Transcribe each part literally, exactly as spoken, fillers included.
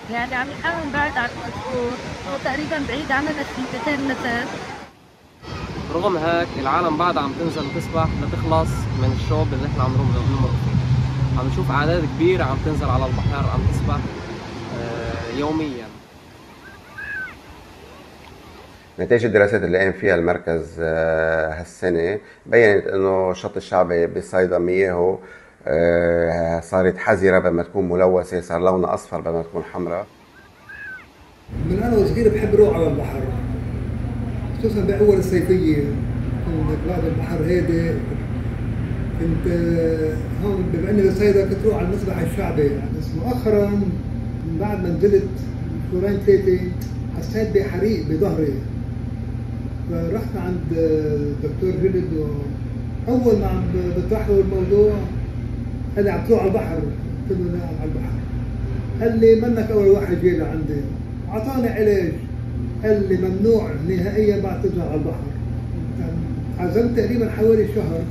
يعني عم نحاول نبعد عن الصخور، هو تقريبا بعيد عننا شي مئتين متر. رغم هيك العالم بعدها عم تنزل تسبح لتخلص من الشوب اللي نحن عم نمرق فيه. عم نشوف اعداد كبيره عم تنزل على البحر عم تسبح آه، يوميا. نتائج الدراسات اللي قام فيها المركز آه، هالسنة بيّنت انه شط الشعبي بصيدا مياهه آه، صارت حذرة بما تكون ملوثة، صار لونها اصفر بما تكون حمراء. من انا وصغير بحب اروح على البحر، خصوصا باول الصيفية. كنت بعد البحر هادي، كنت آه، هون بما اني بصيدا كنت اروح على المسبح الشعبي. بس مؤخرا من بعد ما نزلت شهرين ثلاثة حسيت بحريق بظهري، فرحت عند دكتور جلد. اول ما عم بطرح له الموضوع قال لي عم تروح على البحر؟ قلت له نعم على البحر. قال لي منك اول واحد جاي لعندي، اعطاني علاج. قال لي ممنوع نهائيا بعد تطلع على البحر. عزمت تقريبا حوالي شهر.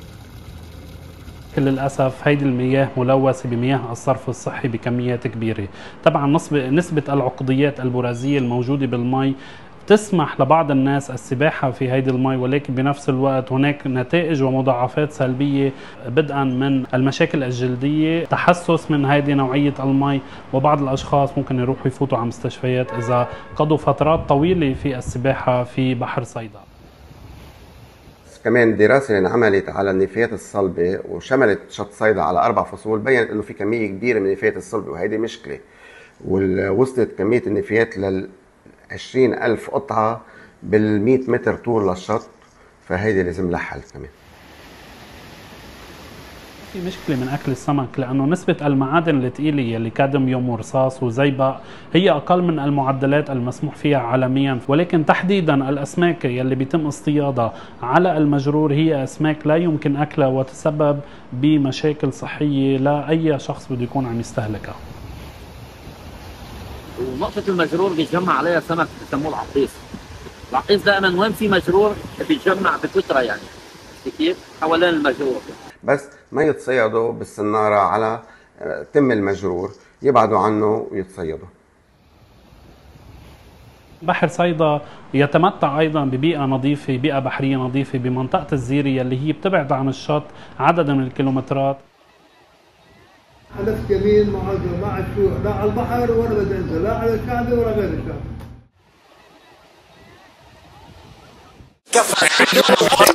للأسف هيدي المياه ملوثة بمياه الصرف الصحي بكميات كبيرة. طبعا نسبة العقديات البرازية الموجودة بالمي تسمح لبعض الناس السباحة في هيدي المي، ولكن بنفس الوقت هناك نتائج ومضاعفات سلبية بدءا من المشاكل الجلدية، تحسس من هيدي نوعية المي، وبعض الأشخاص ممكن يروحوا يفوتوا على مستشفيات إذا قضوا فترات طويلة في السباحة في بحر صيدا. كمان دراسة انعملت على النفايات الصلبة وشملت شط صيدا على أربع فصول بيّنت إنه في كمية كبيرة من النفايات الصلبة، وهيدي مشكلة. ووصلت كمية النفايات لل عشرين ألف قطعة بالمئة متر طول للشط، فهيدي لازم لها حل كمان. في مشكلة من أكل السمك لأنه نسبة المعادن الثقيلة يلي كادميوم ورصاص وزئبق هي أقل من المعدلات المسموح فيها عالميا، ولكن تحديدا الأسماك يلي بيتم اصطيادها على المجرور هي أسماك لا يمكن أكلها وتسبب بمشاكل صحية لأي شخص بده يكون عم يستهلكها. ونقطة المجرور بيتجمع عليها سمك بسموه العقيص. العقيص دائما وين في مجرور بيتجمع بكثرة، يعني كيف حوالين المجرور. بس ما يتصيدوا بالسنارة على تم المجرور، يبعدوا عنه ويتصيدوا. بحر صيدا يتمتع ايضا ببيئه نظيفه، بيئه بحريه نظيفه بمنطقه الزيري اللي هي بتبعد عن الشط عدد من الكيلومترات. حلفت يمين ما عاد ما عاد شو لا على البحر ولا بدي انزل، لا على الشعبي ولا غير الشعبي.